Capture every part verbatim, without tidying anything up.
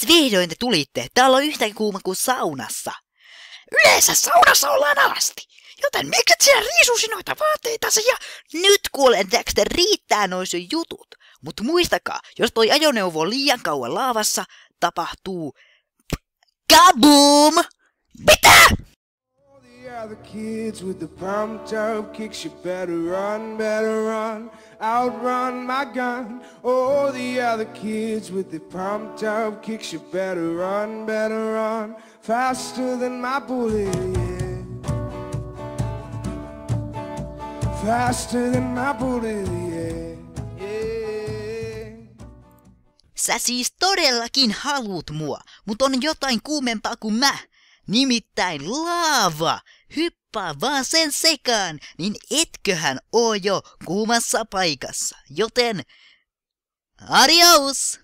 Miks vihdoin te tulitte? Täällä on yhtä kuuma kuin saunassa. Yleensä saunassa ollaan alasti, joten miksi et sinä riisusi noita vaatteitasi ja... Nyt kuulen, Dexter, riittää noin sun jutut. Mut muistakaa, jos toi ajoneuvo on liian kauan laavassa, tapahtuu... Kaboom! Mitä? The kids with the pumped up kicks, you better run, better run, outrun my gun. Oh, the other kids with the pumped up kicks, you better run, better run, faster than my bullet, yeah. Faster than my bullet, yeah, yeah. Sä siis todellakin haluut mua, mut on jotain kuumempaa kuin mä. Nimittäin laava. Hyppää vaan sen sekaan, niin etköhän oo jo kuumassa paikassa. Joten adios!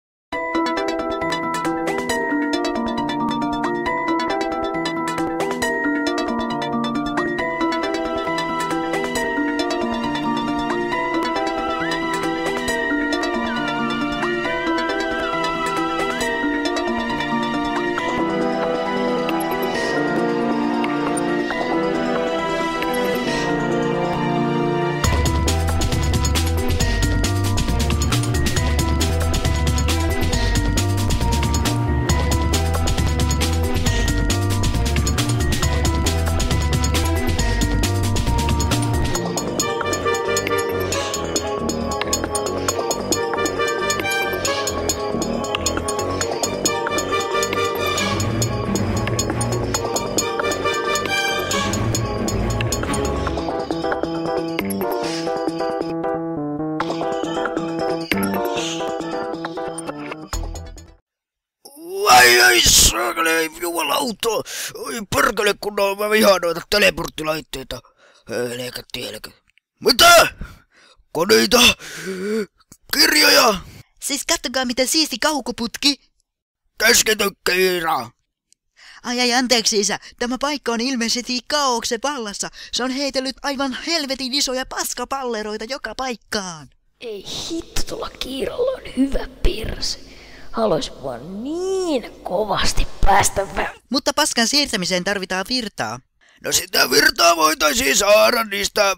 Ai ai saakele, jumalauta. Oi perkele, kun on, mä vihaan noita teleporttilaitteita. Helkatti, helkatti. Mitä? Koneita? Kirjoja? Siis kattokaa miten siisti kaukoputki. Keskity, Kiira. Ai ai anteeksi isä, tämä paikka on ilmeisesti kaaoksen vallassa. Se on heitellyt aivan helvetin isoja paskapalleroita joka paikkaan. Ei hitto, tuolla Kiiralla on hyvä perse. Haluais vaan niin kovasti päästä vä... Mutta paskan siirtämiseen tarvitaan virtaa. No sitä virtaa voitaisiin saada niistä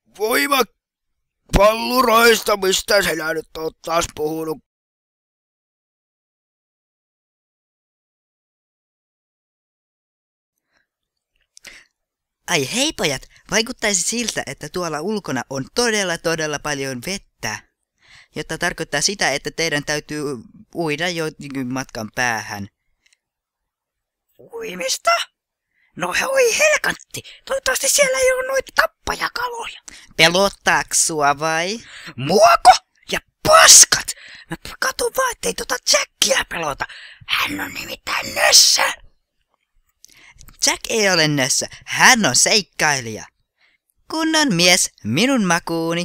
voimapalluroista, mistä sinä nyt oot taas puhunut. Ai hei pojat, vaikuttaisi siltä, että tuolla ulkona on todella todella paljon vettä. Jotta tarkoittaa sitä, että teidän täytyy uida jotenkin matkan päähän. Uimista? No oi helkantti, toivottavasti siellä ei ole noita tappajakaloja. Pelottaako sua vai? Muako? Ja paskat! Mä katson vaan, ettei tota Jackia pelota. Hän on nimittäin nössä. Jack ei ole nössä, hän on seikkailija. Kunnon mies, minun makuuni.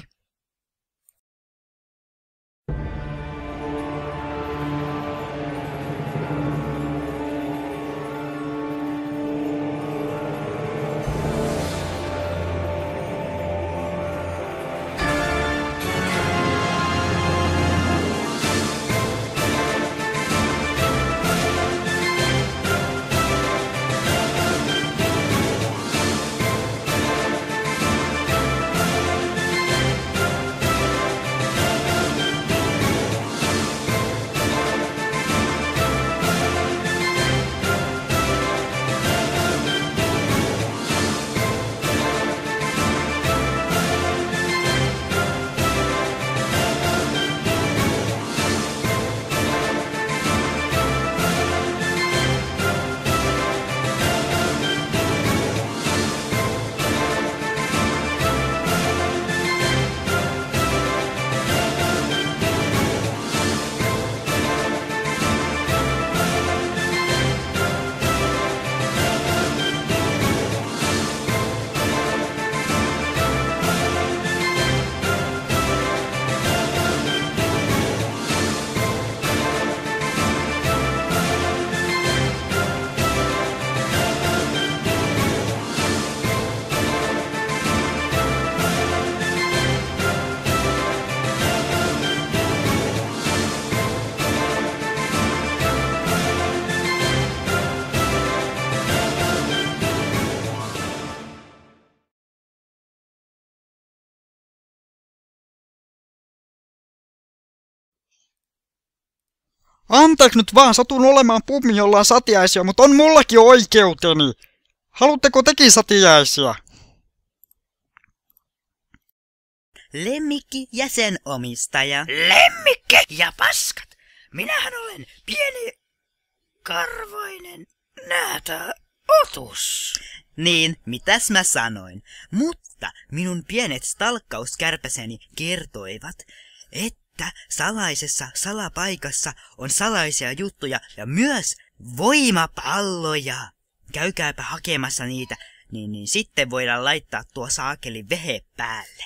Anteeksi nyt vaan, satun olemaan pummi, jolla on satiaisia, mutta on mullakin oikeuteni. Haluatteko tekin satiaisia? Lemmikki ja sen omistaja. Lemmikki ja paskat. Minähän olen pieni karvainen näätä otus. Niin, mitäs mä sanoin. Mutta minun pienet stalkkauskärpäseni kertoivat, että salaisessa salapaikassa on salaisia juttuja ja myös voimapalloja. Käykääpä hakemassa niitä, niin, niin sitten voidaan laittaa tuo saakeli vehe päälle.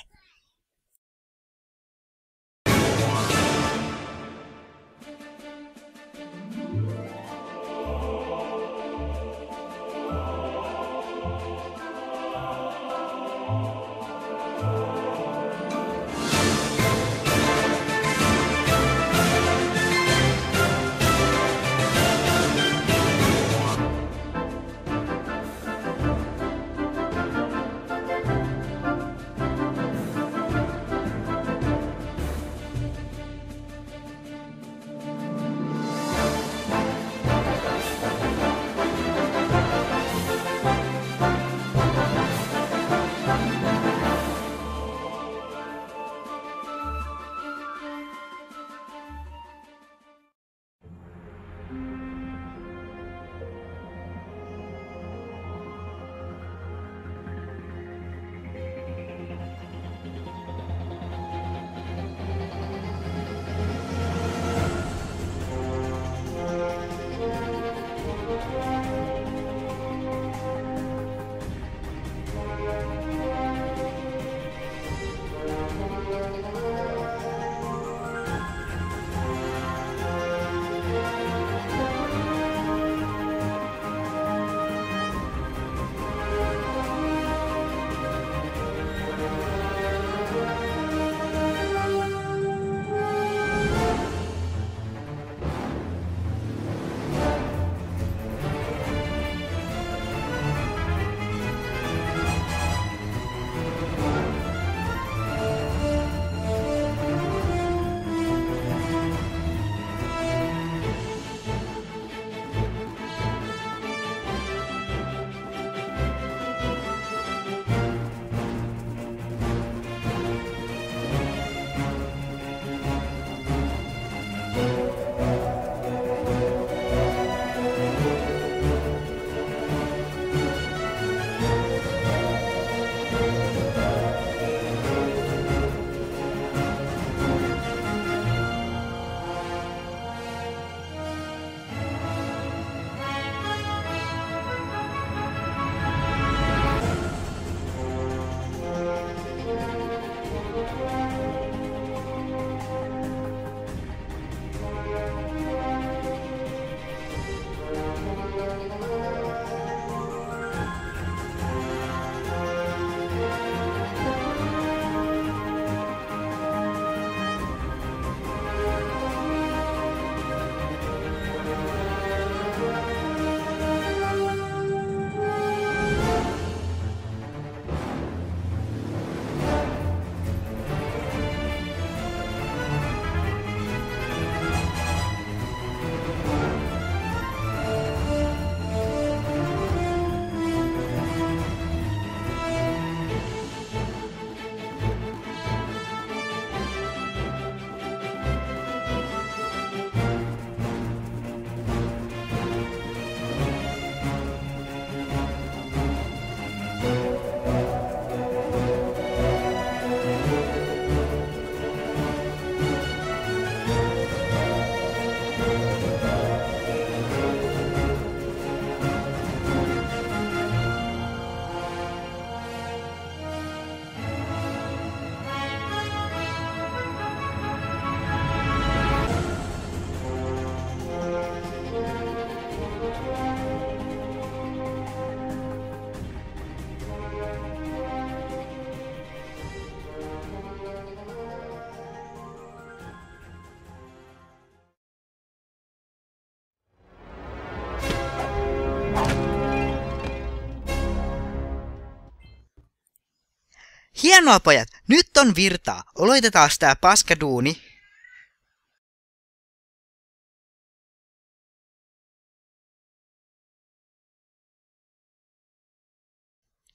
Hienoa pojat, nyt on virtaa. Aloitetaan tää paskaduuni.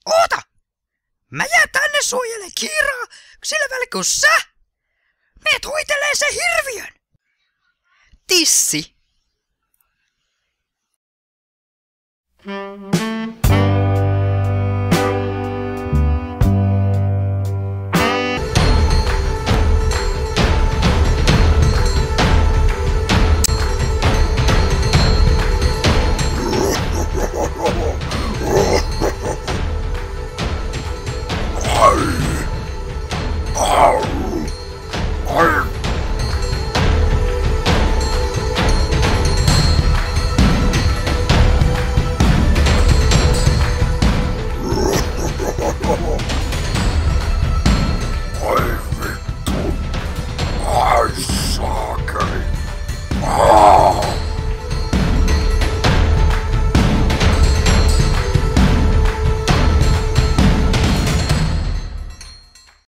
Oota! Mä jään tänne suojele Kiiraa, sillä välin kun sä meet huitelee sen hirviön. Tissi,